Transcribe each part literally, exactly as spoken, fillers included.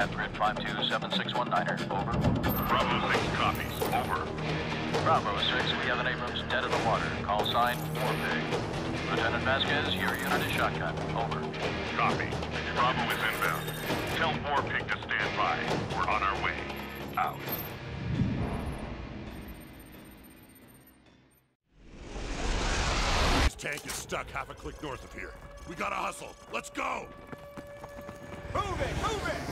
at grid five two seven six one niner. Over. Bravo six copies. Over. Bravo six, we have an Abrams dead in the water. Call sign, Warpig. Lieutenant Vasquez, your unit is shotgun. Over. Copy. Bravo is inbound. Tell Warpig to stand by. We're on our way. Out. This tank is stuck half a click north of here. We gotta hustle. Let's go! Move it! Move it!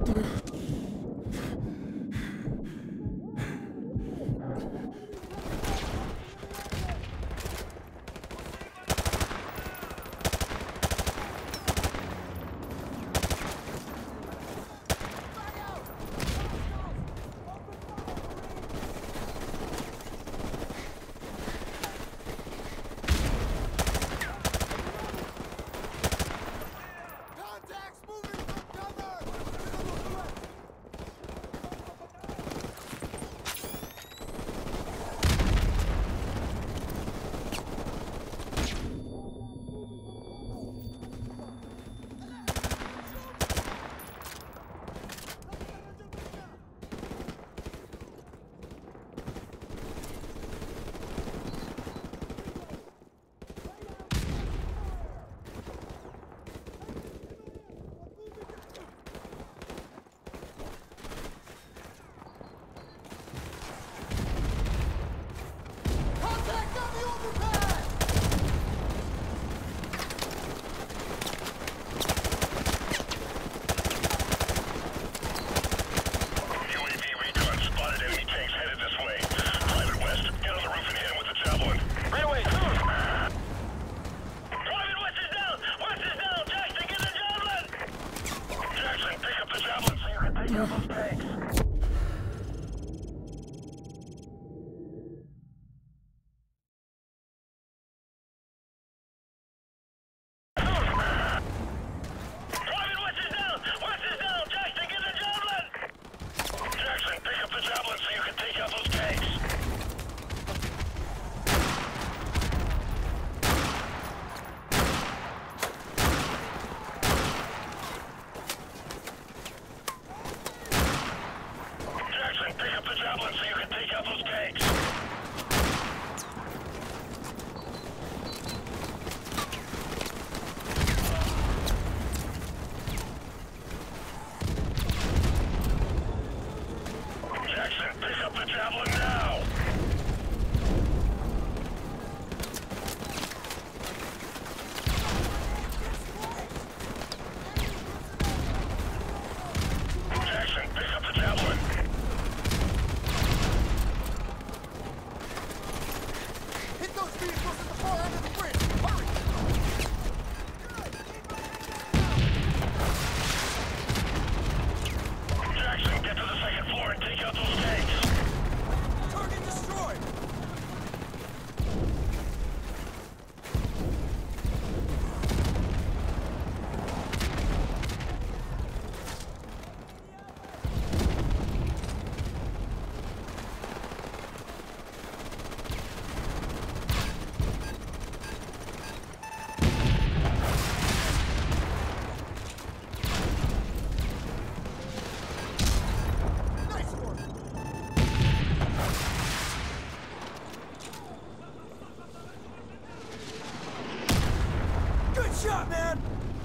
shot, man!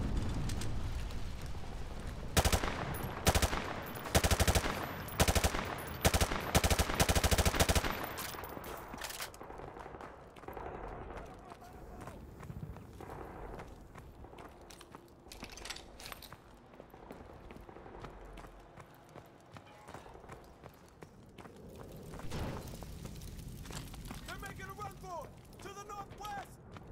They're making a run for it! To the northwest!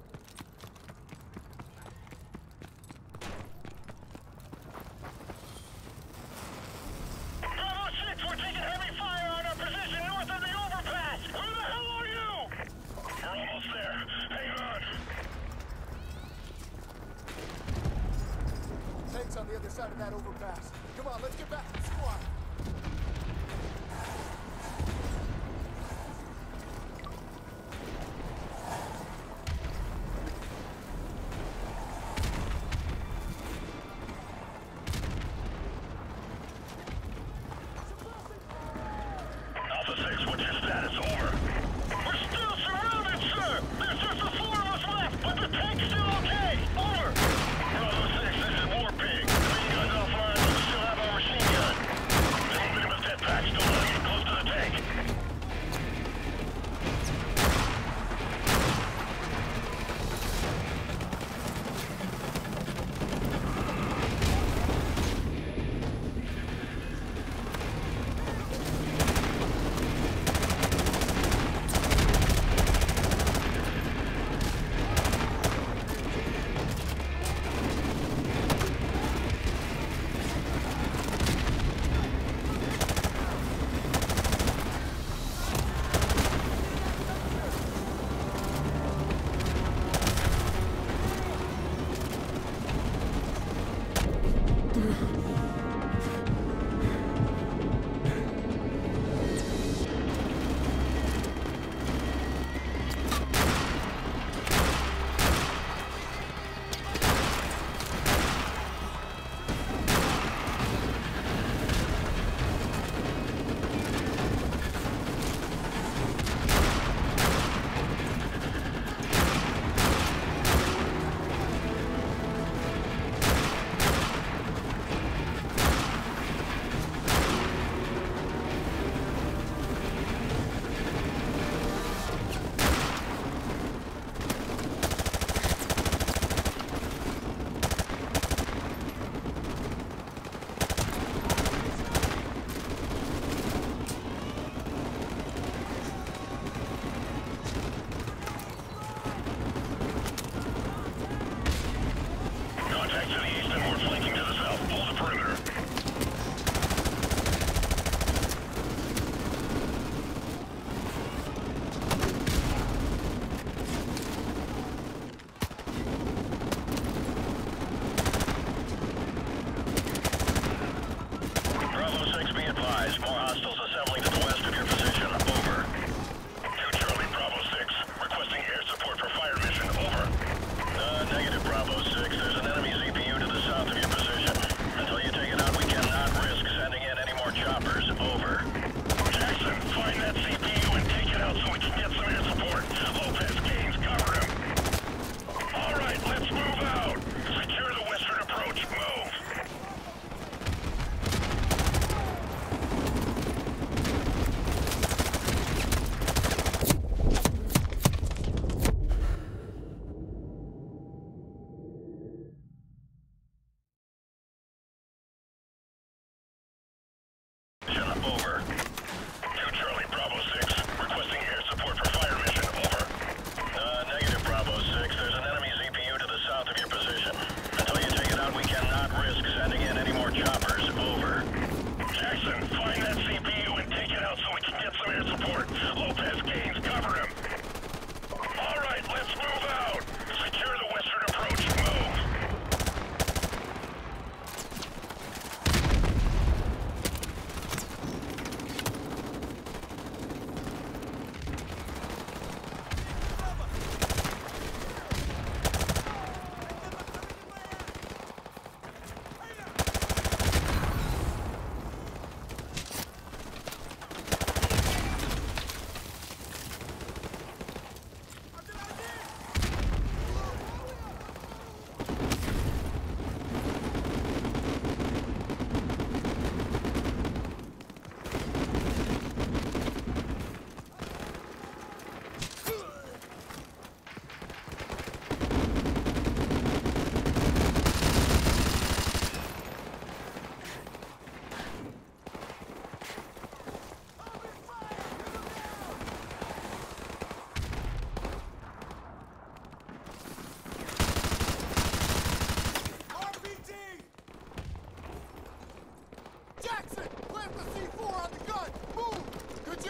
Bravo six, we're taking heavy fire on our position north of the overpass! Where the hell are you? We're almost there. Hang on. Tanks on the other side of that overpass. Come on, let's get back to the squad. Alpha six, what's your status? Over. We're still surrounded, sir! There's just the four of us left, but the tank's still okay! Over! Bravo six, this is War Pig. Three guns offline, but we still have our machine gun.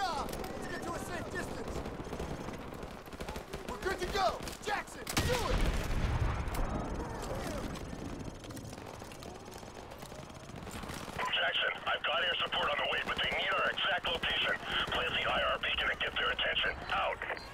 job! Let's get to a safe distance! We're good to go! Jackson, do it! Jackson, I've got air support on the way, but they need our exact location. Plant the I R beacon and get their attention. Out!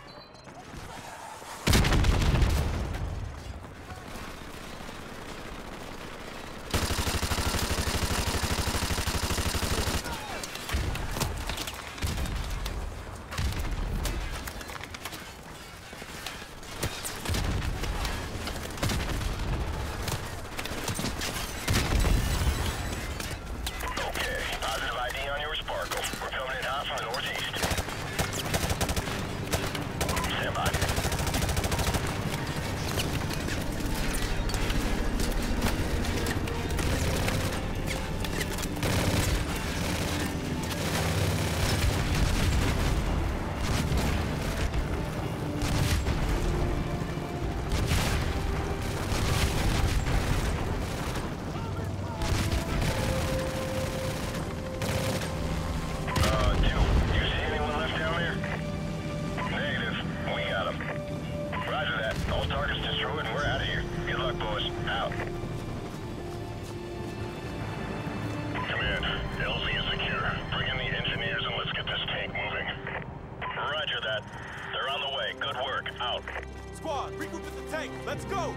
Squad, regroup at the tank. Let's go!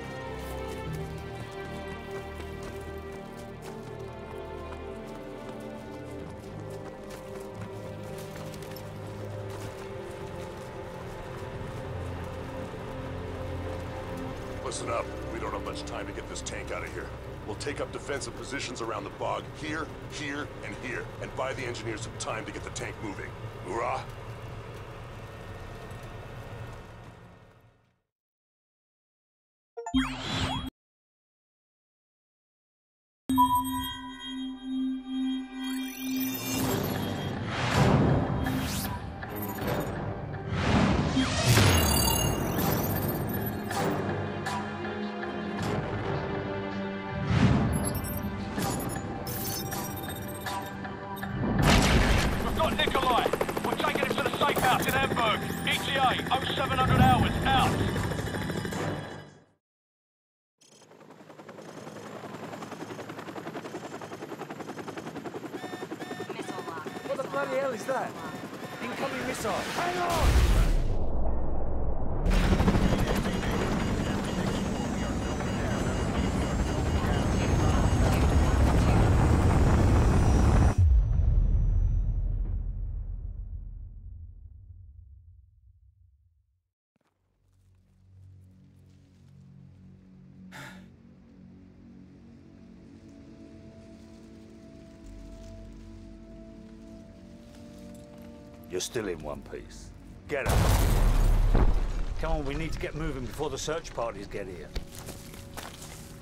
Listen up. We don't have much time to get this tank out of here. We'll take up defensive positions around the bog, here, here, and here, and buy the engineers some time to get the tank moving. Hoorah! E T A, oh seven hundred hours, out. What the bloody hell is that? Incoming missile. Hang on! You're still in one piece. Get up. Come on, we need to get moving before the search parties get here.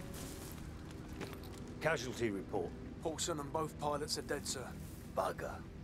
Casualty report. Paulson and both pilots are dead, sir. Bugger.